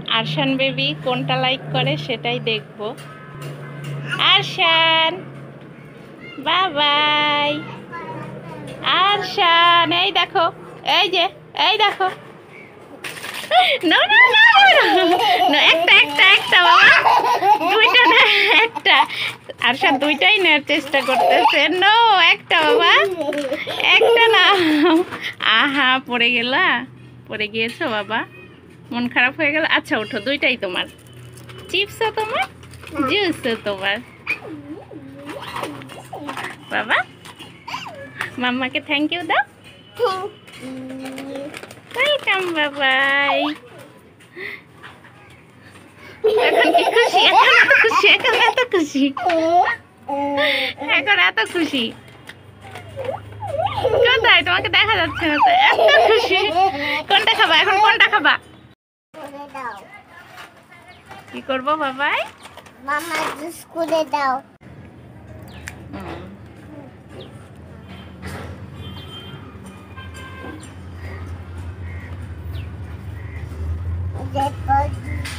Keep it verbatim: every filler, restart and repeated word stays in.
Arshan baby কোনটা like করে সেটাই দেখব। আরশান বাবাই, আরশান এই দেখো, এই যে এই দেখো, না না না একটা একটা একটা বাবা, দুইটা না একটা। আরশান দুইটাই নেওয়ার চেষ্টা করতেছে। নো একটা বাবা, একটা না। আহা পড়ে গেলা, পড়ে গিয়েছো বাবা, মন খারাপ হয়ে গেল। আচ্ছা ওঠো, দুইটাই তোমার। চিপসও তোমার, জুসও তোমার। বাবা মাম্মাকে থ্যাংক ইউ দাও। ওয়েলকাম বাবাই। এখন কি খুশি? এখন এত খুশি, এখন এত খুশি, এখন এত খুশি। কোথায় তোমাকে দেখা যাচ্ছে না তো, এত খুশি। কোনটা খাবা এখন, কোনটা খাবা? কি করবো বাবাই? মামা জুস করে দাও। দেখো